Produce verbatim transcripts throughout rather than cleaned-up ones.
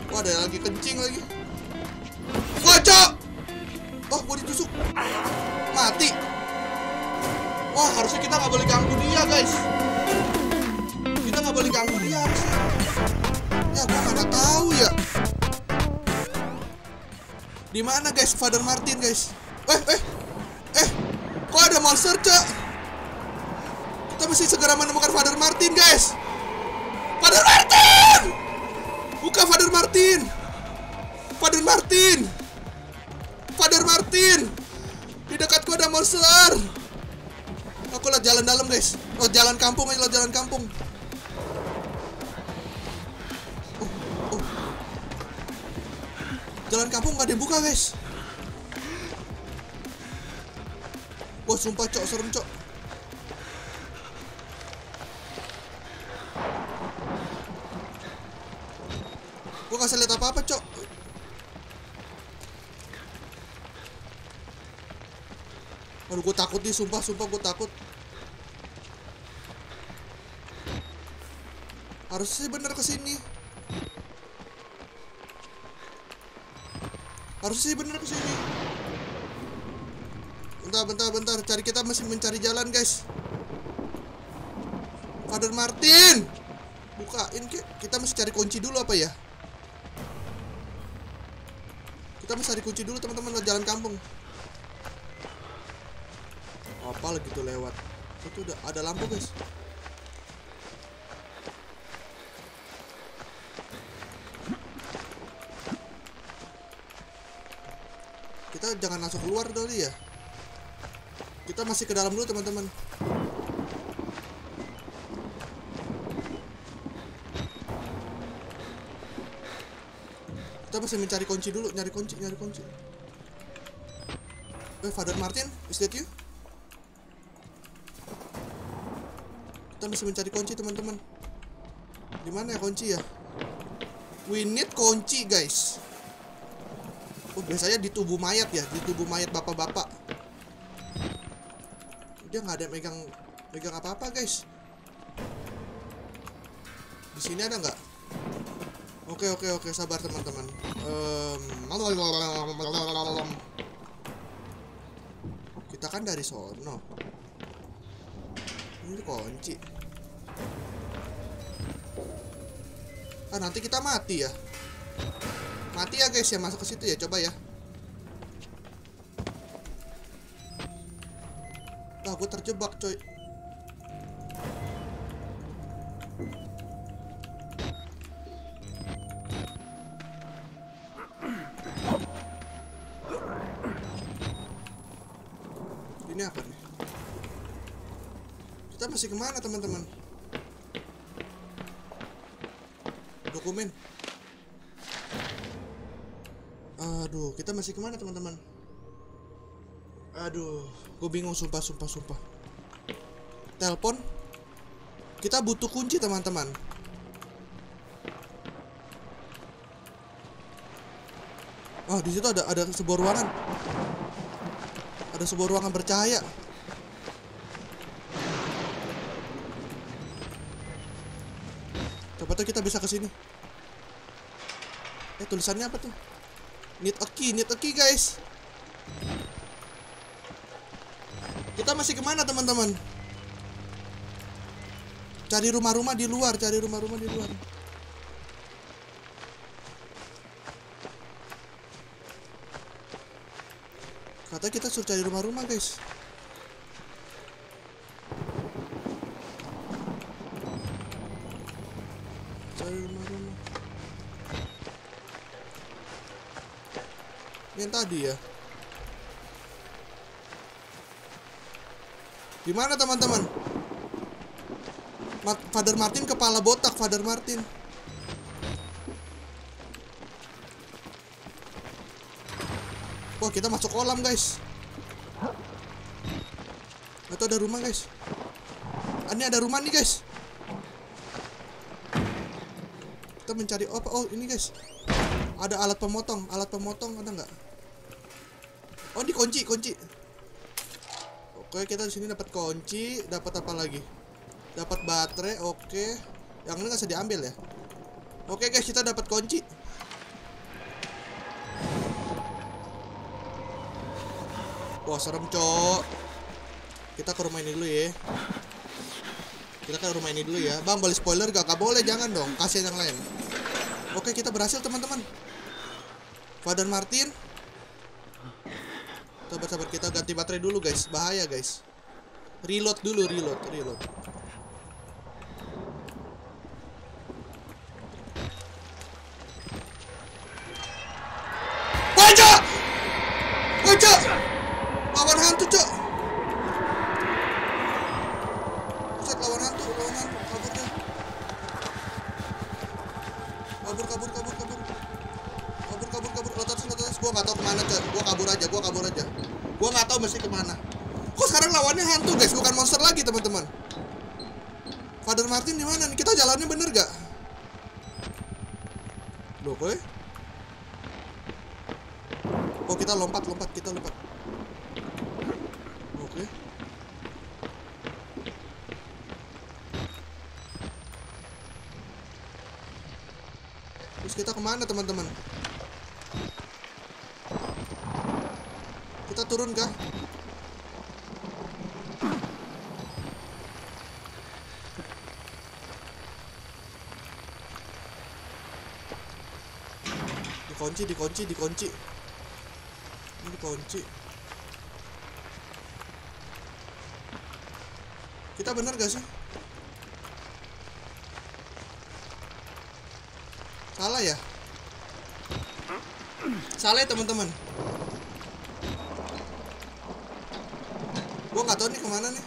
Wah, ada lagi kencing lagi. Wah, cok. Oh, gua ditusuk. Mati. Wah, harusnya kita nggak boleh ganggu dia, guys. Kita nggak boleh ganggu dia harusnya. Ya, gua mana tahu ya. Di mana, guys, Father Martin, guys? Eh, eh, eh, kok ada monster, cok? Kita mesti segera menemukan Father Martin, guys. Father Martin! Buka Father Martin. Father Martin. Father Martin. Di dekatku ada monster. Aku lihat jalan dalam, guys. Oh, jalan kampung aja, jalan kampung. Oh, oh. Jalan kampung nggak dibuka, guys. Wah, sumpah, cok, serem, cok. Gue gak bisa lihat apa-apa, cok. Aduh, gue takut nih, sumpah, sumpah gue takut. Harusnya sih bener kesini. Harusnya sih bener kesini. Bentar, bentar, bentar. Cari, kita masih mencari jalan, guys. Father Martin, bukain, kita mesti cari kunci dulu apa ya? Kita mesti cari kunci dulu, teman-teman, ke jalan kampung. Apa lagi tuh lewat? Itu udah ada lampu, guys. Kita jangan langsung keluar dulu ya. Kita masih ke dalam dulu, teman-teman. Kita masih mencari kunci dulu, nyari kunci, nyari kunci. Eh, Father Martin, is that you? Kita masih mencari kunci, teman-teman. Di mana ya kunci ya? We need kunci, guys. Oh, biasanya di tubuh mayat ya, di tubuh mayat bapak-bapak. Dia nggak ada megang megang apa-apa, guys. Di sini ada nggak? Oke, oke, oke, sabar, teman-teman. Um, kita kan dari sono. Ini kunci. Ah, nanti kita mati ya. Mati ya, guys, ya, masuk ke situ ya, coba ya. Ah, gue terjebak, coy. Ini apa nih? Kita masih kemana, teman-teman? Dokumen. Aduh, kita masih kemana, teman-teman? Aduh, gue bingung, sumpah, sumpah, sumpah. Telepon. Kita butuh kunci, teman-teman. Ah, di situ ada ada sebuah ruangan. Ada sebuah ruangan bercahaya. Coba tuh kita bisa ke sini. Eh, tulisannya apa tuh? Need a key, need a key, guys. Kita masih kemana, teman-teman? Cari rumah-rumah di luar, cari rumah-rumah di luar. Katanya kita suruh cari rumah-rumah, guys. Cari rumah-rumah. Yang tadi ya. Di mana, teman-teman? Father Martin kepala botak, Father Martin. Wah, kita masuk kolam, guys. Itu ada rumah, guys. Ini ada rumah nih, guys. Kita mencari oh, oh ini, guys. Ada alat pemotong, alat pemotong ada nggak? Oh, ini kunci, kunci. Oke, kita di sini dapat kunci, dapat apa lagi? Dapat baterai, oke. Yang ini nggak bisa diambil ya? Oke, guys, kita dapat kunci. Wah serem cok. Kita ke rumah ini dulu ya. Kita ke rumah ini dulu ya. Bang boleh spoiler gak? Gak boleh, jangan dong. Kasih yang lain. Oke kita berhasil teman-teman. Father Martin. Sabar-sabar kita ganti baterai dulu guys. Bahaya guys. Reload dulu, reload, reload. Wajah! Wajah! Lawan hantu cok. Buset, lawan hantu, lawan hantu. Kabur deh. Kabur, kabur, kabur, kabur. Kabur, kabur, kabur. Lotas, lotas. Gua nggak tahu kemana cok. Gua kabur aja, gua kabur aja. Gua nggak tahu mesti kemana. Kok sekarang lawannya hantu guys, bukan monster lagi teman-teman. Father Martin di mana nih? Kita jalannya bener gak? Loh, boy. Oh kita lompat, lompat, kita lompat. Oke. Terus kita kemana teman-teman? Kita turun kah? Dikunci, dikunci, dikunci. Ini dikunci. Kita bener gak sih? Salah ya? Salah ya teman-teman. Gua nggak tahu nih kemana nih.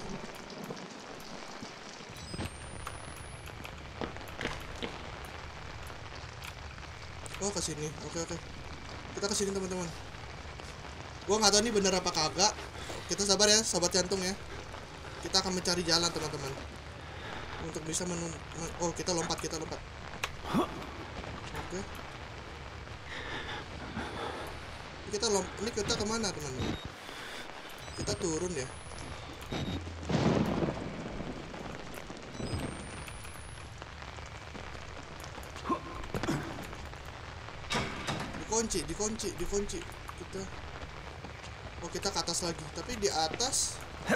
Oh ke sini. Oke oke. Kita ke sini teman-teman. Gua nggak tahu nih bener apa kagak. Kita sabar ya, sobat jantung ya. Kita akan mencari jalan teman-teman. Untuk bisa menun. Oh kita lompat, kita lompat. Oke. Kita lompat. Ini kita kemana teman-teman? Kita turun ya. Dikunci, dikunci, dikunci. Kita. Oh kita ke atas lagi. Tapi di atas.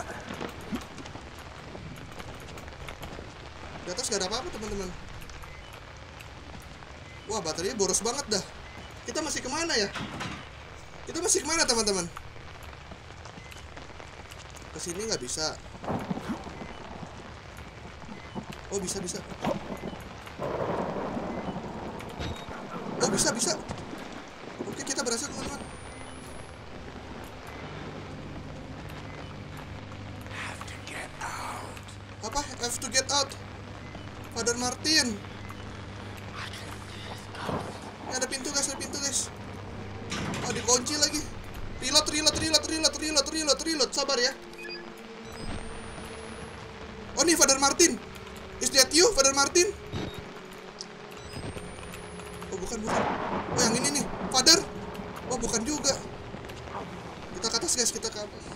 Di atas gak ada apa-apa teman-teman. Wah baterainya boros banget dah. Kita masih kemana ya? Kita masih kemana teman-teman? Kesini nggak bisa. Oh bisa bisa. Oh bisa bisa. Oke kita berhasil teman-teman. Apa? Have to get out. Father Martin. Ini ada pintu guys, ada pintu guys. Oh dikunci lagi. Reload, reload, reload, reload, reload, reload, reload. Sabar ya. Oh nih Father Martin. Is that you Father Martin? Oh bukan bukan. Oh yang ini nih Father. Oh bukan juga. Kita ke atas guys, kita ke atas.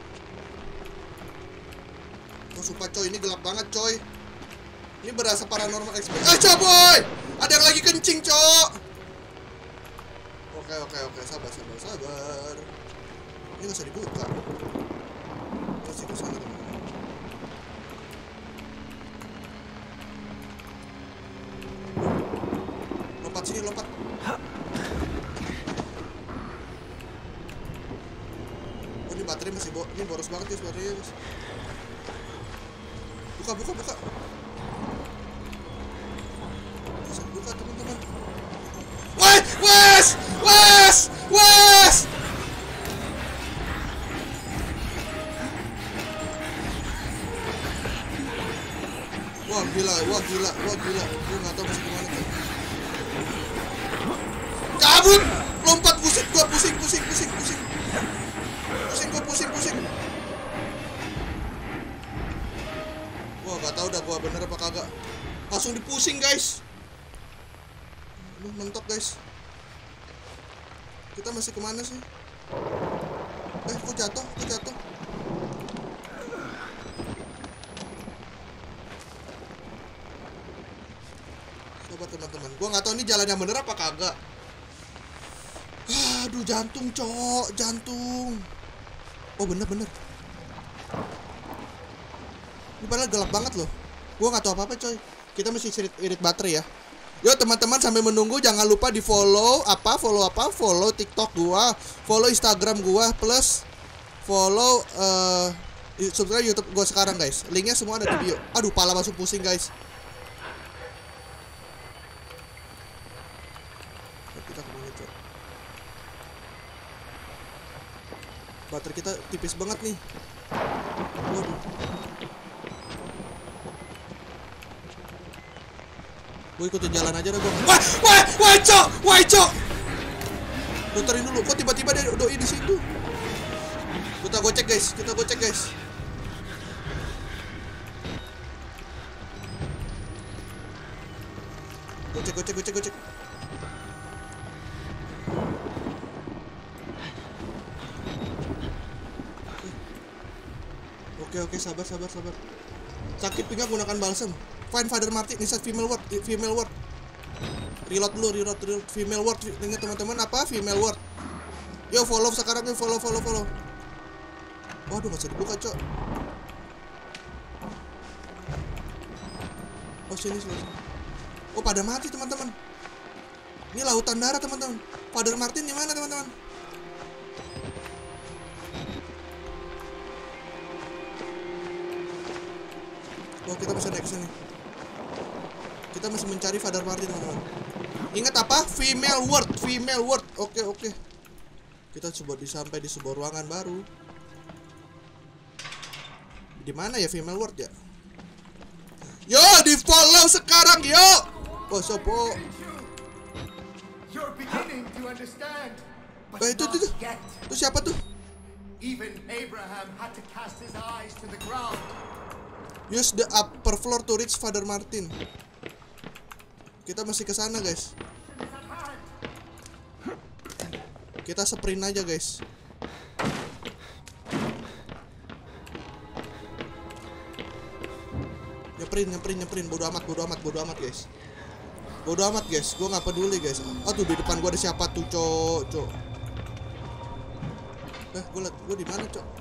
Oh sumpah coy, ini gelap banget coy. Ini berasa paranormal experience. Eh coy boy, ada yang lagi kencing cok. Oke oke oke, sabar sabar sabar. Ini nggak usah dibuka. Masih ke sana teman. Lompat sini, lompat. Oh ini baterai masih bo ini boros banget guys baterainya guys. Buka buka buka. Bisa buka teman-teman. Wes wes wes wes. Wah gila, wah gila, wah gila. Gue nggak tahu masih kemana tuh. Kabut, lompat pusing, gua pusing, pusing, pusing, pusing, pusing, gua pusing, pusing. Wah nggak tahu dah gua bener apa kagak. Langsung dipusing guys. Aduh mentok guys. Kita masih kemana sih? Eh kok jatuh, kok jatuh. Coba teman-teman, gua nggak tahu ini jalan yang bener apa kagak. Aduh jantung cok, jantung. Oh bener-bener. Ini padahal gelap banget loh. Gua nggak tahu apa-apa coy. Kita mesti irit, irit baterai ya. Yo teman-teman, sambil menunggu jangan lupa di follow apa follow apa follow TikTok gua, follow Instagram gua, plus follow uh, subscribe YouTube gua sekarang guys. Linknya semua ada di bio. Aduh, pala masuk pusing guys. Kita kemana coy? Baterai kita tipis banget nih. Waduh. Gue ikutin jalan aja dah gue. Wah, wah, wah, cok, wah, cok. Puterin dulu. Kok tiba-tiba dia doi di situ? Kita gocek guys, kita gocek guys. Gocek, gocek, gocek, gocek. Oke, oke, sabar, sabar, sabar. Sakit pinggang gunakan balsam. Find Father Martin, ini female word, female word. Reload dulu, reload, reload, female word. Ingat teman-teman apa? Female word. Yo follow sekarang nih, follow, follow, follow. Waduh, nggak bisa dibuka cok. Oh sini, sini. Oh pada mati teman-teman. Ini lautan darah teman-teman. Father Martin di mana teman-teman? Oh kita bisa naik ke sini. Kita masih mencari Father Martin teman-teman. Ingat apa? Female word, female word. Oke oke. Kita coba disampai di sebuah ruangan baru. Di mana ya female word ya? Yo di follow sekarang yo. Oh sopo. Eh itu itu itu. Itu siapa tuh? Even Abraham had to cast his eyes to the ground. Use the upper floor to reach Father Martin. Kita masih ke sana, guys. Kita sprint aja, guys. Nyeprin, nyeprin, nyeprin. Bodo amat, bodo amat, bodo amat, guys. Bodo amat, guys. Gue nggak peduli, guys. Aduh, di depan gue ada siapa tuh, cok, cok. Eh, gue liat, gue di mana, cok?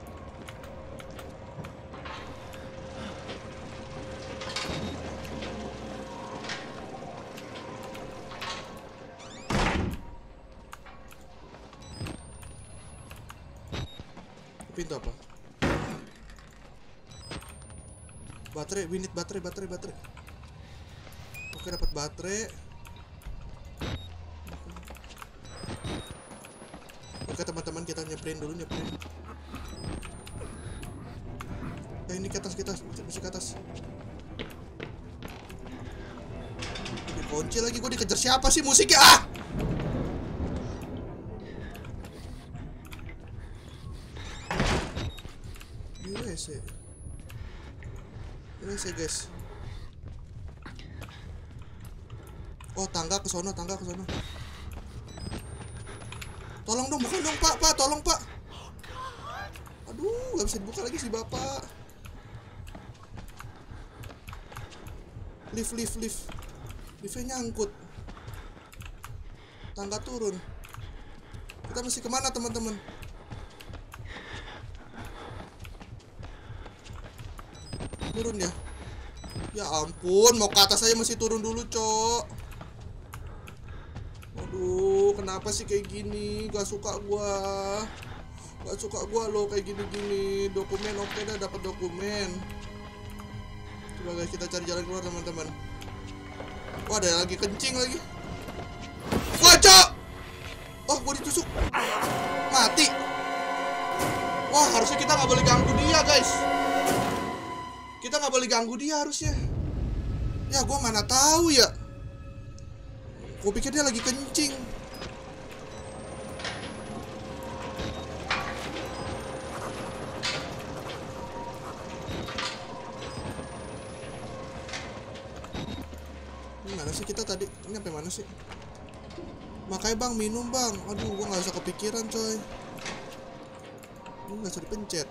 Pintu apa? Baterai, we need baterai, baterai, baterai. Oke, dapat baterai. Oke, teman-teman, kita nyeprin dulu, nyeprin. Eh, ini ke atas, kita masih ke atas. Dikunci lagi, gue dikejar siapa sih musiknya? Ah! W C. W C guys. Oh tangga ke sono, tangga ke sono. Tolong dong, bukan dong pak, pak, tolong pak. Aduh, gak bisa dibuka lagi si bapak. Lift, lift, lift. Liftnya nyangkut. Tangga turun. Kita mesti kemana teman-teman? Turun ya. Ya ampun, mau ke atas aja masih turun dulu, cok. Aduh, kenapa sih kayak gini? Gak suka gua. Gak suka gua loh kayak gini-gini. Dokumen oke dah, dapat dokumen. Coba guys, kita cari jalan keluar teman-teman. Wah, ada lagi kencing lagi. Wah, cok. Oh, gua ditusuk. Mati. Wah, harusnya kita nggak boleh ganggu dia, guys. Kita nggak boleh ganggu dia harusnya. Ya gue mana tahu ya. Gue pikir dia lagi kencing. Ini mana sih kita tadi? Ini sampai mana sih? Makanya bang minum bang. Aduh gue nggak usah kepikiran coy. Ini nggak usah dipencet.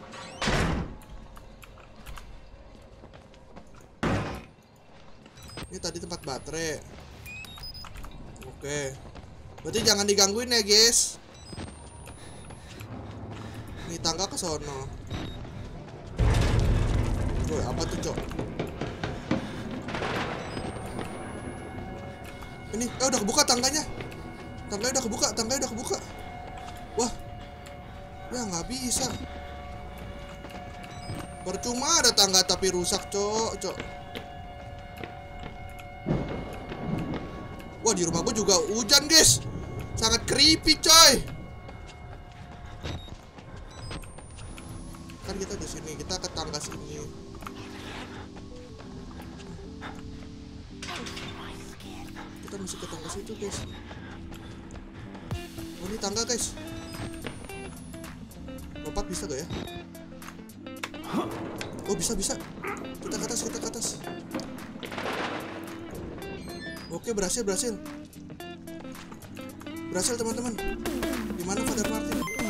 Ini tadi tempat baterai. Oke. Berarti jangan digangguin ya, guys. Ini tangga ke sono. Woi, apa tuh, Cok? Ini, eh udah kebuka tangganya. Tangganya udah kebuka, tangganya udah kebuka. Wah. Ya nggak bisa. Percuma ada tangga tapi rusak, Cok, Cok. Wah, di rumah gue juga hujan, guys. Sangat creepy, coy. Kan kita di sini, kita ke tangga sini. Kita mesti ke tangga situ, guys. Oh, ini tangga, guys. Lompat bisa gak ya? Oh, bisa, bisa. Kita ke atas, kita ke atas. Oke, berhasil, berhasil. Berhasil, teman-teman. Di mana Father Martin?